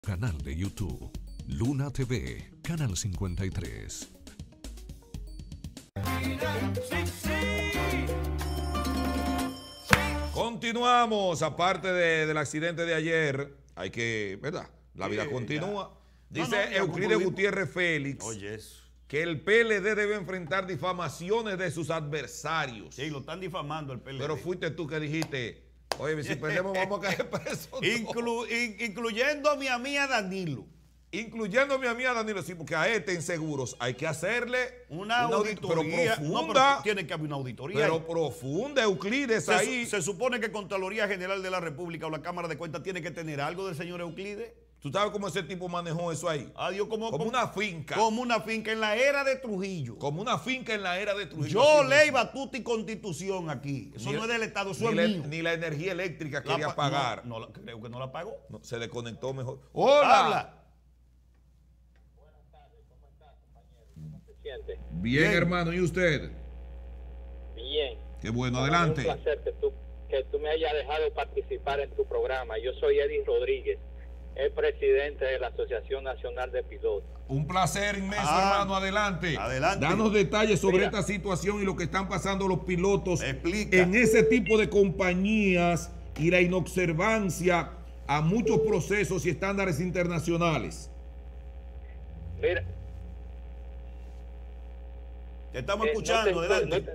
Canal de YouTube, Luna TV, Canal 53. Continuamos, aparte del accidente de ayer, hay que, ¿verdad? La vida continúa. Dice Euclides Gutiérrez Félix que el PLD debe enfrentar difamaciones de sus adversarios. Sí, lo están difamando el PLD. Pero fuiste tú que dijiste, oye, si perdemos vamos a caer presos. Incluyendo a mi amiga Danilo. Incluyendo a mi amiga Danilo, sí, porque a este en seguros hay que hacerle una auditoría. Pero profunda. No, pero tiene que haber una auditoría. Pero profunda, Euclides, ahí. Se supone que Contraloría General de la República o la Cámara de Cuentas tiene que tener algo del señor Euclides. ¿Tú sabes cómo ese tipo manejó eso ahí? Adiós, como una finca. Como una finca en la era de Trujillo. Como una finca en la era de Trujillo. Yo ley, batuta y constitución aquí. Eso no es del Estado, eso es mío. Ni la energía eléctrica quería pagar. No, creo que no la pagó. No, se desconectó mejor. ¡Hola! Habla. Buenas tardes, ¿cómo está, compañero? ¿Cómo se siente? Bien, hermano, ¿y usted? Bien. Qué bueno, adelante. Es un placer que tú me hayas dejado participar en tu programa. Yo soy Eddie Rodríguez, el presidente de la Asociación Nacional de Pilotos. Un placer inmenso, hermano, adelante. Adelante. Danos detalles sobre esta situación y lo que están pasando los pilotos Explica. en ese tipo de compañías y la inobservancia a muchos procesos y estándares internacionales. Mira, te estamos escuchando, adelante.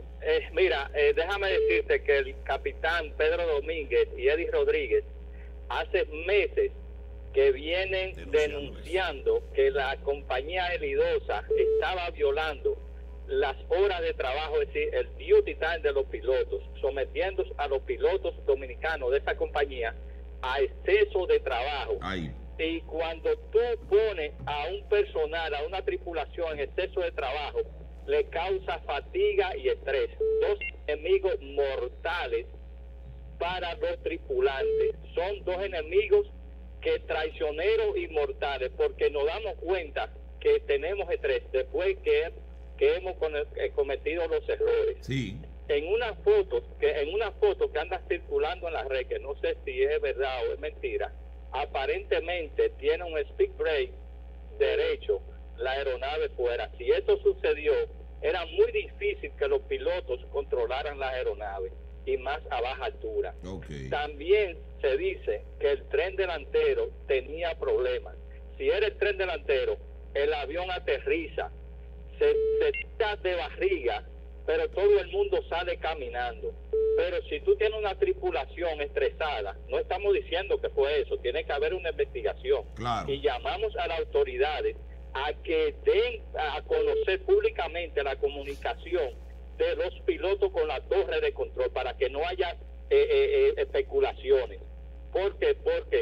Déjame decirte que el capitán Pedro Domínguez y Eddie Rodríguez hace meses que vienen denunciando que la compañía Elidosa estaba violando las horas de trabajo, es decir, el duty time de los pilotos, sometiendo a los pilotos dominicanos de esa compañía a exceso de trabajo. Ahí. Y cuando tú pones a un personal, a una tripulación en exceso de trabajo, le causa fatiga y estrés. Dos enemigos mortales para los tripulantes. Son dos enemigos que traicioneros y mortales, porque nos damos cuenta que tenemos estrés después que hemos cometido los errores. Sí. En una foto que anda circulando en la red, que no sé si es verdad o es mentira, aparentemente tiene un speed brake derecho la aeronave fuera. Si eso sucedió, era muy difícil que los pilotos controlaran la aeronave, y más a baja altura. Okay. También se dice que el tren delantero tenía problemas. Si era el tren delantero, el avión aterriza, se tira de barriga, pero todo el mundo sale caminando. Pero si tú tienes una tripulación estresada, no estamos diciendo que fue eso, tiene que haber una investigación. Claro. Y llamamos a las autoridades a que den a conocer públicamente la comunicación de los pilotos con la torre de control para que no haya especulaciones. Porque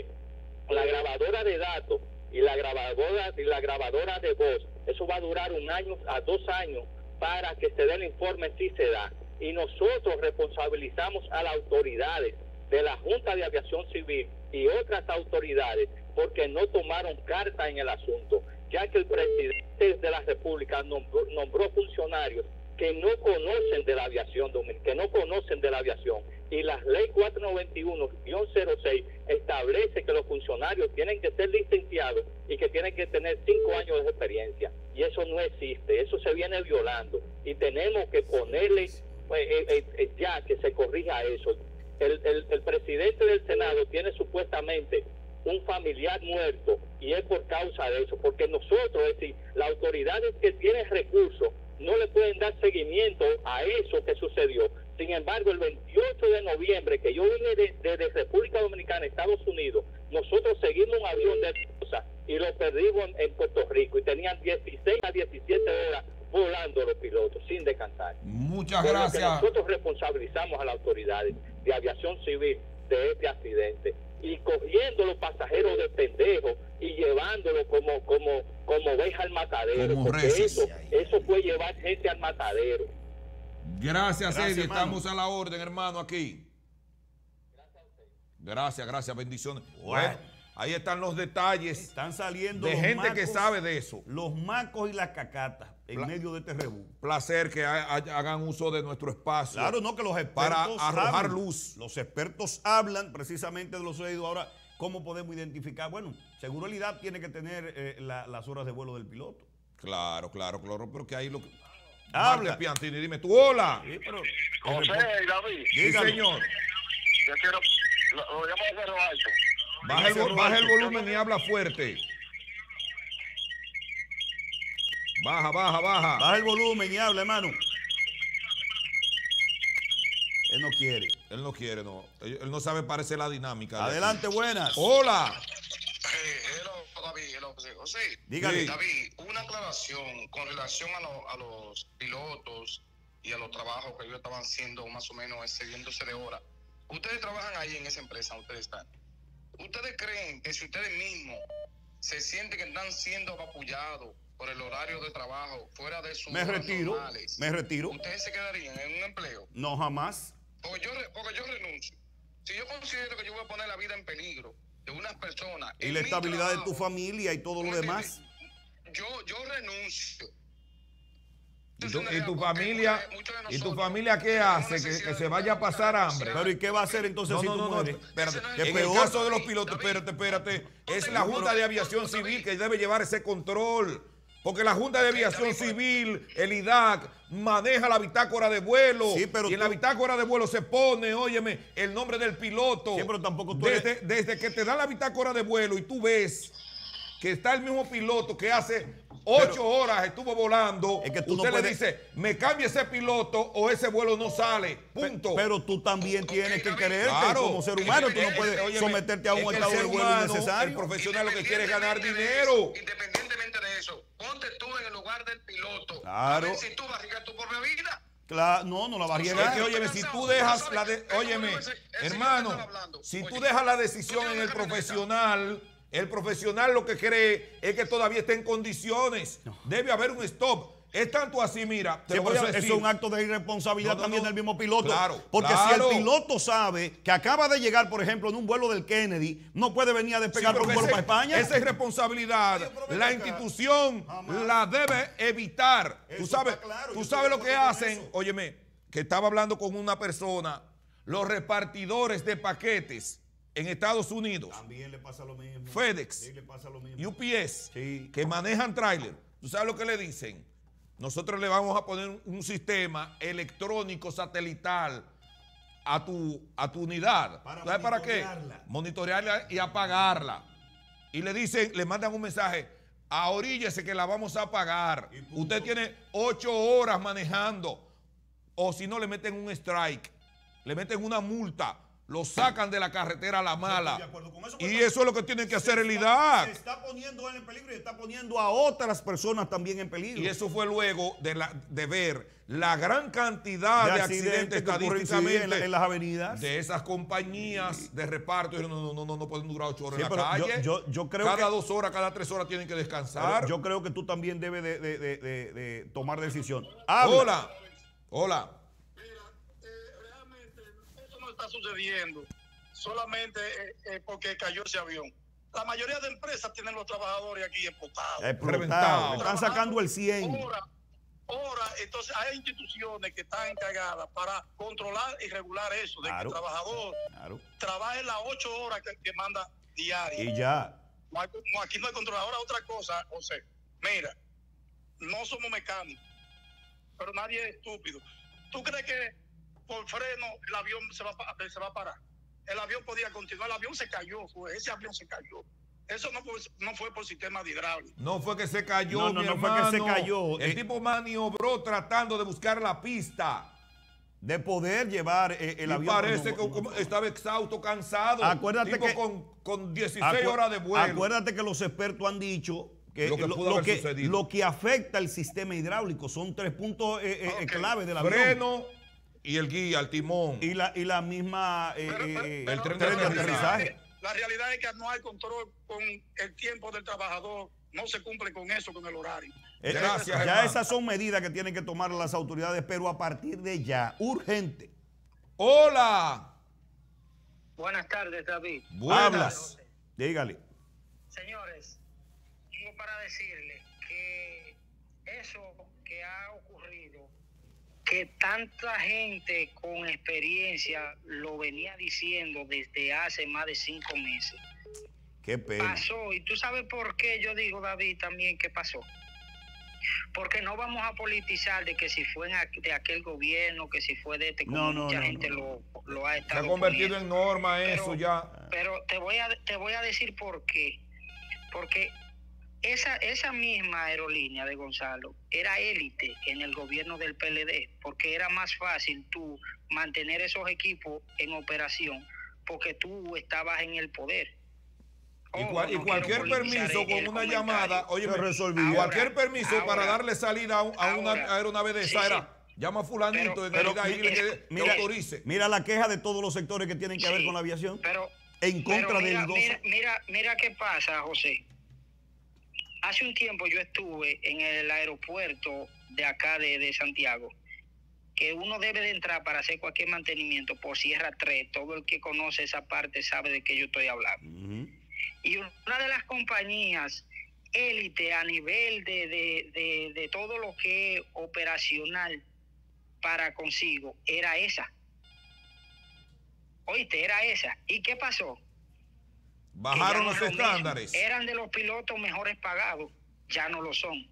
la grabadora de datos y la grabadora de voz, eso va a durar 1 año a 2 años para que se dé el informe si se da. Y nosotros responsabilizamos a las autoridades de la Junta de Aviación Civil y otras autoridades porque no tomaron carta en el asunto, ya que el presidente de la República nombró funcionarios que no conocen de la aviación, que no conocen de la aviación. Y la ley 491-06 establece que los funcionarios tienen que ser licenciados y que tienen que tener 5 años de experiencia. Y eso no existe, eso se viene violando. Y tenemos que ponerle ya que se corrija eso. El presidente del Senado tiene supuestamente un familiar muerto y es por causa de eso, porque nosotros, es decir, las autoridades que tienen recursos no le pueden dar seguimiento a eso que sucedió. Sin embargo, el 28 de noviembre, que yo vine desde República Dominicana, Estados Unidos, nosotros seguimos un avión de Elidosa y lo perdimos en Puerto Rico y tenían 16 a 17 horas volando los pilotos sin descansar. Muchas Por gracias. lo que nosotros responsabilizamos a las autoridades de aviación civil de este accidente y cogiendo los pasajeros de pendejos y llevándolo como oveja al matadero, como porque reces. eso fue llevar gente al matadero. Gracias, Eddie. hermano. Estamos a la orden, hermano, aquí. Gracias, bendiciones. Bueno, ahí están los detalles. Están saliendo de los gente macos, que sabe de eso. Los macos y las cacatas en medio de este rebú. Placer que hagan uso de nuestro espacio. Claro, no, que los expertos para arrojar saben. luz. Los expertos hablan precisamente de los sucedido ahora ¿cómo podemos identificar? Bueno, seguridad tiene que tener las horas de vuelo del piloto. Claro, pero que ahí lo que... Habla. Piantini, dime tú, hola. Sí, pero, José y David, Sí, señor. yo quiero, lo llamo a Cerro Alto. Baja el volumen y habla fuerte. Baja. baja el volumen y habla, hermano. Él no quiere. Él no quiere, no. Él no sabe parecer la dinámica. Adelante, buenas. Hola. David, José. Dígale. Sí. David, una aclaración con relación a los pilotos y a los trabajos que ellos estaban haciendo más o menos excediéndose de horas. Ustedes trabajan ahí en esa empresa, ustedes están. ¿Ustedes creen que si ustedes mismos se sienten que están siendo apapullados por el horario de trabajo fuera de sus horas normales, Me retiro. ustedes se quedarían en un empleo? No, jamás. Porque yo renuncio. Si yo considero que yo voy a poner la vida en peligro de unas personas Y en la mi estabilidad de tu trabajo, familia y todo lo ¿me demás. entiendes? Yo renuncio. ¿Y tu familia qué hace? Que se vaya a pasar hambre. Pero ¿y qué va a hacer entonces si tú mueres? Espérate. ¿Qué En el peor? caso de los pilotos, espérate. Es la Junta de Aviación Civil que debe llevar ese control. Porque la Junta de Aviación Civil, el IDAC, maneja la bitácora de vuelo. Sí, pero y en la bitácora de vuelo se pone, óyeme, el nombre del piloto. Sí, pero tampoco tú desde que te dan la bitácora de vuelo y tú ves que está el mismo piloto que hace 8 horas estuvo volando, es que tú usted no le puedes... dice, me cambia ese piloto o ese vuelo no sale, punto. Pero tú también tienes que quererte Claro. como ser humano. Tú no puedes Óyeme, someterte a un es que el estado de ser vuelo humano, innecesario. el profesional lo que quiere es ganar Independientemente dinero. de eso, independientemente de eso, ponte tú en el lugar del piloto. Claro. A ver si tú vas a arriesgar tu propia vida. Claro, no la vas a Es llegar. que, óyeme, si tú dejas la óyeme, hermano, si tú dejas la decisión en el profesional lo que cree es que todavía está en condiciones. Debe haber un stop. Es tanto así, mira, te Sí, lo voy a pero decir. eso es un acto de irresponsabilidad también del mismo piloto. Claro, porque claro. si el piloto sabe que acaba de llegar, por ejemplo, en un vuelo del Kennedy, no puede venir a despegar Sí, por un vuelo para España. Esa irresponsabilidad, la institución la debe evitar. Eso Tú sabes, está claro, tú yo sabes estoy lo de que acuerdo con hacen. eso. Óyeme, que estaba hablando con una persona, los repartidores de paquetes en Estados Unidos, También le pasa lo mismo. FedEx, Sí, le pasa lo mismo. UPS, Sí. que manejan tráiler. ¿Tú sabes lo que le dicen? Nosotros le vamos a poner un sistema electrónico satelital a tu unidad. Para ¿Sabes para qué? monitorearla. Monitorearla y apagarla. Y le dicen, le mandan un mensaje, ahoríllese que la vamos a apagar. Y punto. Usted tiene 8 horas manejando. O si no, le meten un strike, le meten una multa, lo sacan de la carretera a la mala. Estoy de acuerdo con eso, Y porque eso es lo que tiene que hacer el Se IDAC. está poniendo él en peligro y está poniendo a otras personas también en peligro. Y eso fue luego de ver la gran cantidad de accidentes que ocurren, sí, estadísticamente en las avenidas. de esas compañías de reparto. No pueden durar 8 horas Sí, en pero la calle. yo creo cada que, 2 horas, cada 3 horas tienen que descansar. yo creo que tú también debes de tomar decisión. Habla. Hola. Realmente eso no está sucediendo solamente porque cayó ese avión. La mayoría de empresas tienen los trabajadores aquí explotados. Reventado. Le están sacando el 100. Ahora, entonces hay instituciones que están encargadas para controlar y regular eso, de Claro. que el trabajador trabaje las 8 horas que manda diarias. Y ya. Aquí no hay control. Ahora otra cosa, José. Mira, no somos mecánicos, pero nadie es estúpido. ¿Tú crees que por freno el avión se va a parar? El avión podía continuar. El avión se cayó, ese avión se cayó. Eso no fue por sistema de hidráulico. No fue que se cayó, No mi fue que se hermano. cayó. El tipo maniobró tratando de buscar la pista. De poder llevar el y avión. parece que estaba exhausto, cansado. Acuérdate tipo que con 16 horas de vuelo. Acuérdate que los expertos han dicho que Lo que pudo haber sucedido. lo que afecta el sistema hidráulico son 3 puntos clave del avión. Freno y el guía, el timón. Y la misma el tren de aterrizaje. La realidad es que no hay control con el tiempo del trabajador. No se cumple con eso, con el horario. Gracias, ya hermano. esas son medidas que tienen que tomar las autoridades, pero a partir de ya, urgente. Hola. Buenas tardes, David. Buenas. Hablas. Dígale. Señores, tengo para decirles que eso que ha ocurrido, que tanta gente con experiencia lo venía diciendo desde hace más de 5 meses, Qué pena. Pasó, y tú sabes por qué yo digo, David, también que pasó. Porque no vamos a politizar de que si fue de aquel gobierno, que si fue de este, como mucha gente lo ha estado. Se ha convertido poniendo en norma eso ya. Pero te voy a decir por qué. Porque esa misma aerolínea de Gonzalo era élite en el gobierno del PLD, porque era más fácil tú mantener esos equipos en operación, porque tú estabas en el poder. Y cualquier permiso con una llamada, oye, cualquier permiso para darle salida a una aeronave de esa era, llama a fulanito de ahí que autorice. Mira la queja de todos los sectores que tienen que ver con la aviación. En contra de Elidosa. Mira qué pasa, José. Hace un tiempo yo estuve en el aeropuerto de acá de Santiago, que uno debe de entrar para hacer cualquier mantenimiento por Sierra 3. Todo el que conoce esa parte sabe de qué yo estoy hablando. Y una de las compañías élite a nivel de todo lo que es operacional para consigo era esa. Oíste, era esa. ¿Y qué pasó? Bajaron los estándares. Eran de los pilotos mejores pagados, ya no lo son.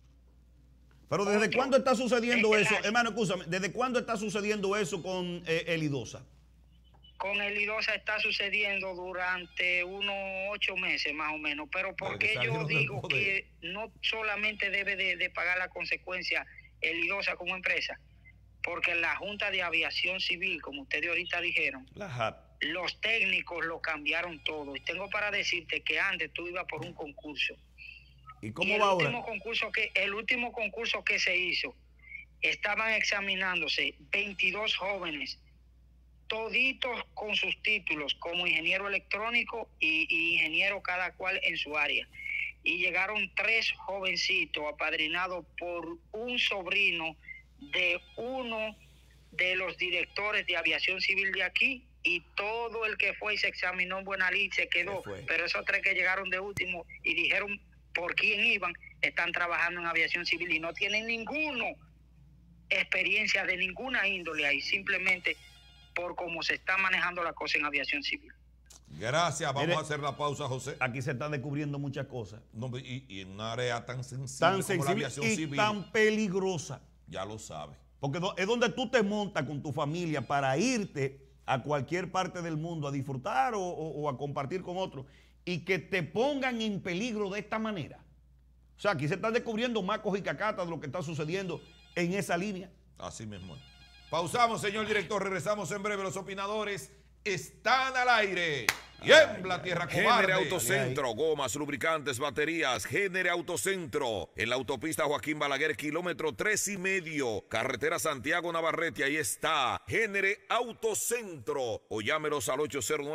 Pero ¿desde cuándo está sucediendo eso? Hermano, escúchame, ¿desde cuándo está sucediendo eso con Elidosa? Con Elidosa está sucediendo durante unos 8 meses más o menos. Pero ¿por qué yo digo que no solamente debe de pagar la consecuencia Elidosa como empresa? Porque la Junta de Aviación Civil, como ustedes ahorita dijeron, los técnicos lo cambiaron todo. Y tengo para decirte que antes tú ibas por un concurso. ¿Y cómo va ahora? El último concurso que se hizo, estaban examinándose 22 jóvenes, toditos con sus títulos como ingeniero electrónico y ingeniero cada cual en su área. Y llegaron 3 jovencitos apadrinados por un sobrino de uno de los directores de aviación civil de aquí, y todo el que fue y se examinó en buena lid se quedó. Pero esos 3 que llegaron de último y dijeron por quién iban, están trabajando en aviación civil y no tienen ninguna experiencia de ninguna índole ahí, simplemente por cómo se está manejando la cosa en aviación civil. Gracias, vamos a hacer la pausa, José. Aquí se están descubriendo muchas cosas. No, y en un área tan sensible como la aviación civil. Y tan peligrosa. Ya lo sabes. Porque es donde tú te montas con tu familia para irte a cualquier parte del mundo a disfrutar o a compartir con otros, y que te pongan en peligro de esta manera. O sea, aquí se están descubriendo macos y cacatas de lo que está sucediendo en esa línea. Así mismo. Pausamos, señor director, regresamos en breve. Los opinadores están al aire. Tiembla tierra cobarde. Génere Autocentro, gomas, lubricantes, baterías. Génere Autocentro. En la autopista Joaquín Balaguer, kilómetro 3,5. Carretera Santiago Navarrete, ahí está. Génere Autocentro. O llámelos al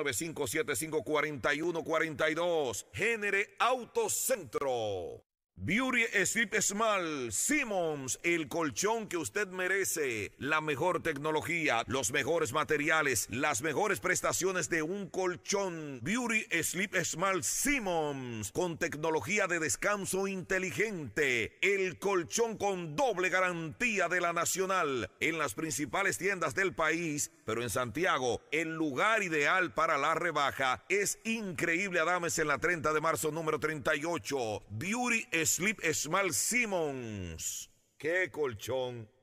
809-575-4142. Génere Autocentro. Beauty Sleep Small Simmons, el colchón que usted merece, la mejor tecnología, los mejores materiales, las mejores prestaciones de un colchón. Beauty Sleep Small Simmons, con tecnología de descanso inteligente, el colchón con doble garantía de la Nacional, en las principales tiendas del país, pero en Santiago, el lugar ideal para la rebaja es Increíble Adames en la 30 de marzo número 38. Beauty Sleep Small Simmons. ¡Qué colchón!